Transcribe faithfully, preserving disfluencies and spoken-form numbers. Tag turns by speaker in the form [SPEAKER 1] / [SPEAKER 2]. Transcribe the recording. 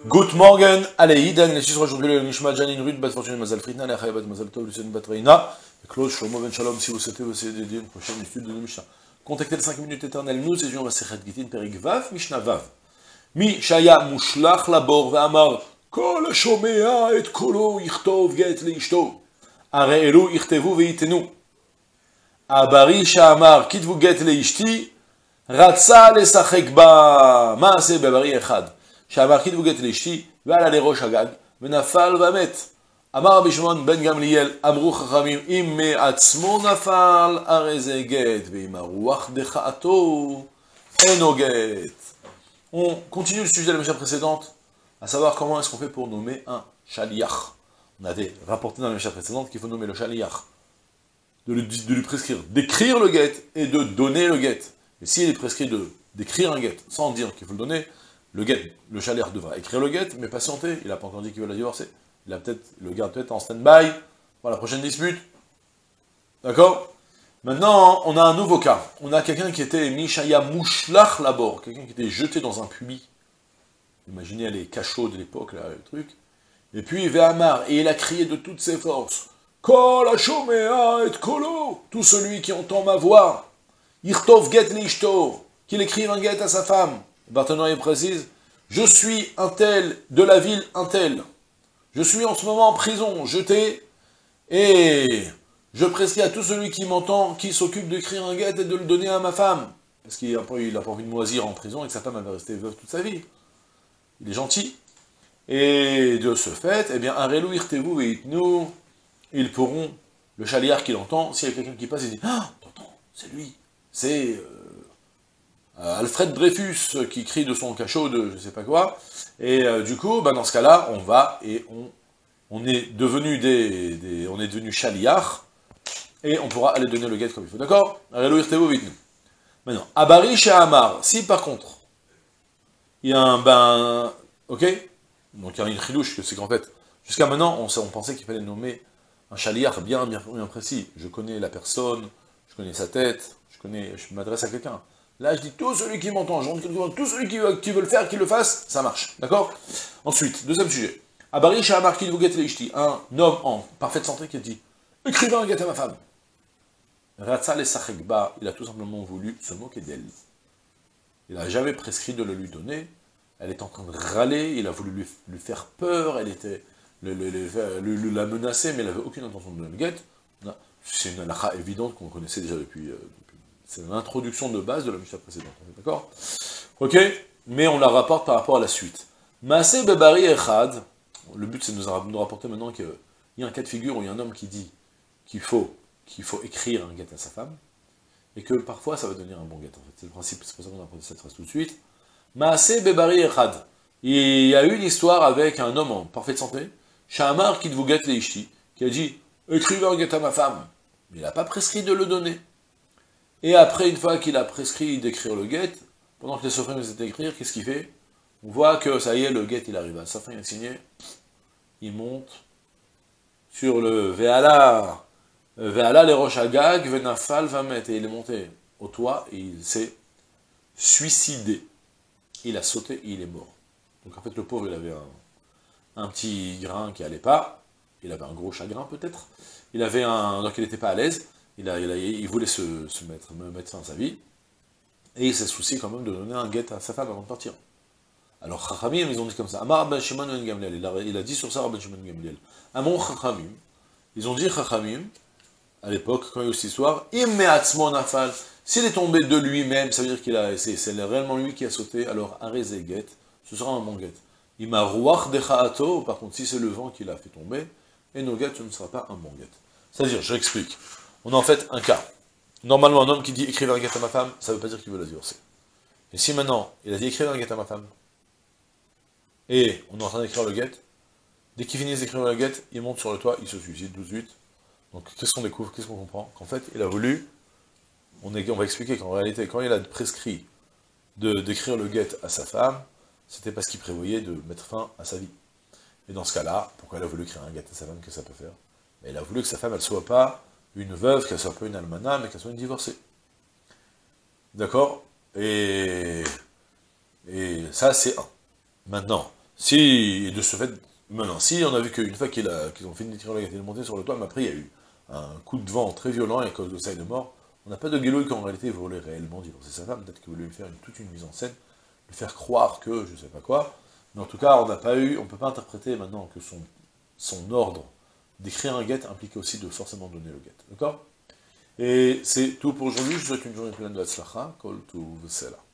[SPEAKER 1] Good morning, allez, Iden, les six aujourd'hui, le Nishma, Janine, Ruth, Bat Fortune, Mazal Fritna, les Chayabat, Mazal Tov, Lucien, Bat Reina, et Claude, Shlomo, Ben Shalom, si vous souhaitez vous essayer dédier une prochaine étude de Mishnah. Contactez les cinq minutes éternelles, nous étions à Sechet Gitin, Perik Vav, Mishnah Vav. Mi, Shaya, Mushlach, Labor, Ve'amar, Kol Shomea, et Kolo, Ichtov, Get, Leishto, Are Elu, Ichtevu, Veitenu. Abari, Shamar, Kitvu, Get, Leishti, Ratsa, Lesachek, Ba, Maase, Babari, Echad. שאמר קידבו גט לאשתי, ועלה לראש הגג, ונפל ומת. אמר רבי שמעון בן גמליאל, אמרו חכמים, אם מעצמו נפל, הרי זה גט, ואם הרוח דחאתו, אינו גט. On continue le sujet de la Mishnah précédente, à savoir comment est-ce qu'on fait pour nommer un shaliach. On avait rapporté dans la Mishnah précédente qu'il faut nommer le shaliach, de lui, de lui prescrire d'écrire le get et de donner le get. Et s'il est prescrit de d'écrire un get sans dire qu'il faut le donner, le get, le shaliach devra écrire le get, mais patienter, il n'a pas encore dit qu'il veut la divorcer. Il a peut-être, le garde peut-être en stand-by, pour la prochaine dispute. D'accord? Maintenant, on a un nouveau cas. On a quelqu'un qui était Mishaya Mushlach Labor, quelqu'un qui était jeté dans un puits. Imaginez les cachots de l'époque, là, le truc. Et puis, Ve'amar, et il a crié de toutes ses forces, Kol Hashomea et Kolo, tout celui qui entend ma voix, Irtov get Leishto, qu'il écrive un get à sa femme. Barthénois précise, je suis un tel de la ville un tel. Je suis en ce moment en prison, jeté, et je prescris à tout celui qui m'entend, qui s'occupe d'écrire un get et de le donner à ma femme. Parce qu'il n'a pas, pas envie de moisir en prison et que sa femme avait resté veuve toute sa vie. Il est gentil. Et de ce fait, eh bien, un relou irtevu et itnu, ils pourront, le chaliard qui l'entend, s'il y a quelqu'un qui passe, il dit, ah, t'entends, c'est lui, c'est... Euh, Alfred Dreyfus qui crie de son cachot de je sais pas quoi, et euh, du coup, bah, dans ce cas-là, on va et on, on est devenu des, des on est devenu chaliach, et on pourra aller donner le get comme il faut, d'accord? Maintenant, Abari chez Amar, si par contre, il y a un ben, ok, donc il y a une chidouche, c'est qu'en fait, jusqu'à maintenant, on, on pensait qu'il fallait nommer un chaliach bien, bien, bien précis. Je connais la personne, je connais sa tête, je connais, je m'adresse à quelqu'un. Là, je dis, tout celui qui m'entend, je rentre tout celui qui veut, qui veut le faire, qu'il le fasse, ça marche. D'accord? Ensuite, deuxième sujet. Abari Shahamar Kidvu Get Leishti, un homme en parfaite santé qui a dit, écrivez un get à ma femme. Ratsa le Sachekba, il a tout simplement voulu se moquer d'elle. Il n'a jamais prescrit de le lui donner. Elle est en train de râler, il a voulu lui, lui faire peur, elle était, le, le, le, le, le, la menacer, mais elle n'avait aucune intention de donner le get. C'est une halakha évidente qu'on connaissait déjà depuis... Euh, C'est l'introduction de base de la Mishnah précédente, d'accord? Ok? Mais on la rapporte par rapport à la suite. Maaseh bebari echad, le but c'est de nous rapporter maintenant qu'il y a un cas de figure où il y a un homme qui dit qu'il faut, qu'il faut écrire un get à sa femme, et que parfois ça va devenir un bon get, en fait. C'est le principe, c'est pour ça qu'on a appris cette phrase tout de suite. Maaseh bebari echad. Il y a eu une histoire avec un homme en parfaite santé, Shahamar kitvu get leishti, qui a dit, écrivez un get à ma femme. Mais il n'a pas prescrit de le donner. Et après, une fois qu'il a prescrit d'écrire le get, pendant que les sophrines étaient écrire, qu'est-ce qu'il fait? On voit que ça y est, le get il arrive à sa fin, il a signé, il monte sur le Ve'ala, Ve'ala les roches agag, Venafal va mettre, et il est monté au toit, et il s'est suicidé. Il a sauté, et il est mort. Donc en fait, le pauvre, il avait un, un petit grain qui allait pas, il avait un gros chagrin peut-être, il avait un, donc il n'était pas à l'aise, Il, a, il, a, il voulait se, se mettre, mettre fin à sa vie, et il s'est soucié quand même de donner un get à sa femme avant de partir. Alors Chachamim, ils ont dit comme ça, Amar ben Shimon ben Gamliel, il a, il a dit sur ça ben Shimon ben Gamliel, Amon Chachamim, ils ont dit Chachamim, à l'époque, quand il y a eu cette histoire, Immeatzmo nafal, s'il est tombé de lui-même, ça veut dire qu'il a, c'est, c'est réellement lui qui a sauté, alors Areze get, ce sera un bon get. Ima ruach dechaato, par contre, si c'est le vent qui l'a fait tomber, et no get, ce ne sera pas un bon get. C'est-à-dire, je l'explique. On a en fait un cas. Normalement, un homme qui dit « écrivez un get à ma femme », ça ne veut pas dire qu'il veut la divorcer. Et si maintenant, il a dit « écrivez un get à ma femme », et on est en train d'écrire le get, dès qu'il finit d'écrire le get, il monte sur le toit, il se suicide tout de suite. Donc qu'est-ce qu'on découvre, qu'est-ce qu'on comprend? Qu'en fait, il a voulu, on, est, on va expliquer qu'en réalité, quand il a prescrit de, d'écrire le get à sa femme, c'était parce qu'il prévoyait de mettre fin à sa vie. Et dans ce cas-là, pourquoi il a voulu écrire un get à sa femme, qu'est-ce que ça peut faire? Mais il a voulu que sa femme, elle ne soit pas une veuve, qu'elle soit pas une almana, mais qu'elle soit une divorcée. D'accord? Et, et ça, c'est un. Maintenant, Si, et de ce fait, maintenant, si on a vu qu'une fois qu'ils qu ont fini de tirer la gâte et de monter sur le toit, mais après il y a eu un coup de vent très violent, et à cause de ça il est mort, on n'a pas de Guéloï qui en réalité voulait réellement divorcer sa femme, peut-être qu'il voulait lui faire une, toute une mise en scène, lui faire croire que, je sais pas quoi, mais en tout cas, on n'a pas eu, on peut pas interpréter maintenant que son, son ordre d'écrire un guet implique aussi de forcément donner le guet, d'accord? Et c'est tout pour aujourd'hui, je vous souhaite une journée pleine de Hatzlacha, Kol Tuv V'Sela.